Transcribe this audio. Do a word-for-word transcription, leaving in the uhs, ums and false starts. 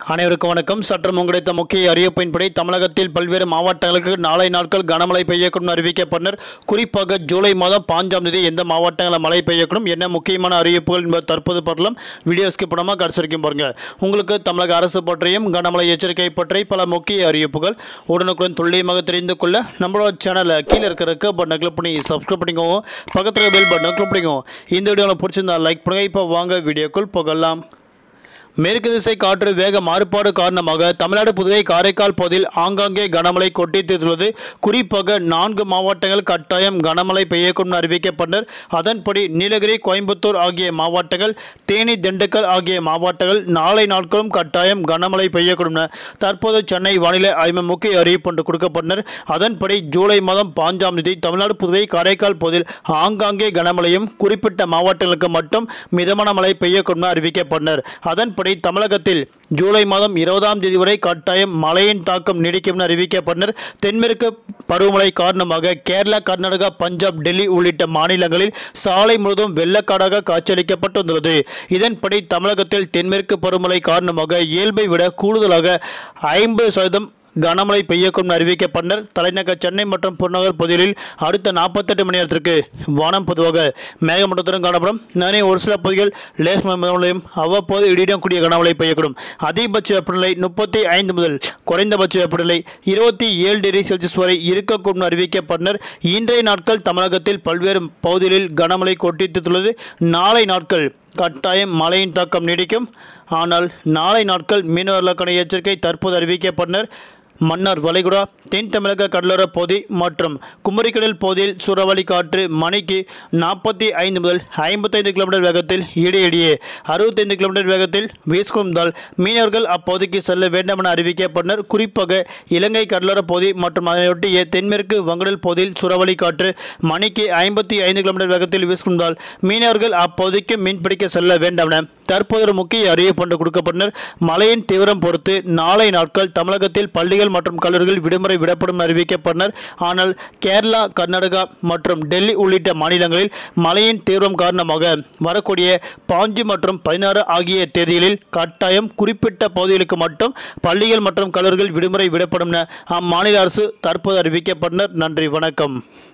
அனைவருக்கும் வணக்கம். சற்றும் கிடைத்த முக்கிய அறிவிப்பின்படி தமிழகத்தில் பல்வேறு மாவட்டங்களுக்கு நாளை நாட்கள் கனமழை பெய்யக்கூடும் அறிவிக்கப்பட்டனர். குறிப்பாக ஜூலை மாதம் பாஞ்சாம் தேதி எந்த மாவட்டங்களில் மழை பெய்யக்கூடும், என்ன முக்கியமான அறிவிப்புகள் என்பது தற்போது பார்க்கலாம். வீடியோ ஸ்கிப் பண்ணாமல் கடைசி வரைக்கும் பாருங்க. உங்களுக்கு தமிழக அரசு பற்றியும் கனமழை எச்சரிக்கை பற்றி பல முக்கிய அறிவிப்புகள் உடனுக்குடன் துல்லியமாக தெரிந்து கொள்ள நம்மளோட சேனலை கீழே இருக்கிற பட்டனை கிளிக் பண்ணி சப்ஸ்கிரைப் பண்ணிக்கோங்க. பக்கத்தில் பெல் பட்டனை கிளிக் பண்ணிக்கோங்க. இந்த வீடியோவில் பிடிச்சிருந்தா லைக் பண்ணுங்க. இப்போ வாங்க வீடியோக்குள் போகலாம். மேற்கு திசை காற்று வேக மாறுபாடு காரணமாக தமிழ்நாடு, புதுவை, காரைக்கால் பகுதியில் ஆங்காங்கே கனமழை கொட்டி தீர்த்துள்ளது. குறிப்பாக நான்கு மாவட்டங்கள் கட்டாயம் கனமழை பெய்யக்கூடும் அறிவிக்கப்பட்டனர். அதன்படி நீலகிரி, கோயம்புத்தூர் ஆகிய மாவட்டங்கள், தேனி, திண்டுக்கல் ஆகிய மாவட்டங்கள் நாளை நாட்களும் கட்டாயம் கனமழை பெய்யக்கூடும். தற்போது சென்னை வானிலை ஆய்வு முக்கிய அறிவிப்பு ஒன்று கொடுக்கப்பட்டனர். அதன்படி ஜூலை மாதம் பாஞ்சாம் தேதி தமிழ்நாடு, புதுவை, காரைக்கால் பகுதியில் ஆங்காங்கே கனமழையும் குறிப்பிட்ட மாவட்டங்களுக்கு மட்டும் மிதமான மழை பெய்யக்கூடும் அறிவிக்கப்பட்டனர். அதன்படி தமிழகத்தில் ஜூலை மாதம் இருபதாம் தேதி வரை கட்டாயம் மழையின் தாக்கம் நீடிக்கும் அறிவிக்கப்பட்டனர். தென்மேற்கு பருவமழை காரணமாக கேரளா, கர்நாடகா, பஞ்சாப், டெல்லி உள்ளிட்ட மாநிலங்களில் சாலை முழுவதும் வெள்ளக்காடாக காட்சியளிக்கப்பட்டுள்ளது. இதன்படி தமிழகத்தில் தென்மேற்கு பருவமழை காரணமாக இயல்பை விட கூடுதலாக ஐம்பது சதவீதம் கனமழை பெய்யக்கூடும் அறிவிக்கப்பட்டனர். தலைநகர் சென்னை மற்றும் புறநகர் பகுதிகளில் அடுத்த நாற்பத்தெட்டு மணி நேரத்திற்கு வானம் பொதுவாக மேகமூட்டத்துடன் காணப்படும். நானே ஒரு சில பகுதிகள் லேஸ் மழையும் அவ்வப்போது இடியுடன் கூடிய கனமழை பெய்யக்கூடும். அதிகபட்ச வெப்பநிலை முப்பத்தி ஐந்து முதல் குறைந்தபட்ச வெப்பநிலை இருபத்தி ஏழு டிகிரி செல்சியஸ் வரை இருக்கக்கூடும் அறிவிக்கப்பட்டனர். இன்றைய நாட்கள் தமிழகத்தில் பல்வேறு பகுதிகளில் கனமழை கொட்டித்துள்ளது. நாளை நாட்கள் கட்டாயம் மழையின் தாக்கம் நீடிக்கும். ஆனால் நாளை நாட்கள் மீனவர்களுக்கான எச்சரிக்கை தற்போது அறிவிக்கப்பட்டனர். மன்னார் வளைகுடா, தென் தமிழக கடலோர பகுதி மற்றும் குமரிக்கடல் பகுதியில் சூறாவளி காற்று மணிக்கு நாற்பத்தி ஐந்து முதல் ஐம்பத்தைந்து கிலோமீட்டர் வேகத்தில் இடையிடையே அறுபத்தைந்து கிலோமீட்டர் வேகத்தில் வீசுவதால் மீனவர்கள் அப்பகுதிக்கு செல்ல வேண்டாம் என அறிவிக்கப்பட்டனர். குறிப்பாக இலங்கை கடலோர பகுதி மற்றும் அதனையொட்டிய தென்மேற்கு வங்கடல் பகுதியில் சூறாவளி காற்று மணிக்கு ஐம்பத்தி ஐந்து கிலோமீட்டர் வேகத்தில் வீசுவதால் மீனவர்கள் அப்பகுதிக்கு மீன்பிடிக்க செல்ல வேண்டாம் என தற்போது ஒரு முக்கிய அறிவிப்பு கொடுக்கப்பட்டனர். மழையின் தீவிரம் பொறுத்து நாளை நாட்கள் தமிழகத்தில் பள்ளிகள் மற்றும் கல்லூரிகள் விடுமுறை விடப்படும் அறிவிக்கப்பட்டனர். ஆனால் கேரளா, கர்நாடகா மற்றும் டெல்லி உள்ளிட்ட மாநிலங்களில் மழையின் தீவிரம் காரணமாக வரக்கூடிய பாஞ்சு மற்றும் பதினாறு ஆகிய தேதிகளில் கட்டாயம் குறிப்பிட்ட பகுதிகளுக்கு மட்டும் பள்ளிகள் மற்றும் கல்லூரிகள் விடுமுறை விடப்படும் என அம்மாநில அரசு தற்போது அறிவிக்கப்பட்டனர். நன்றி, வணக்கம்.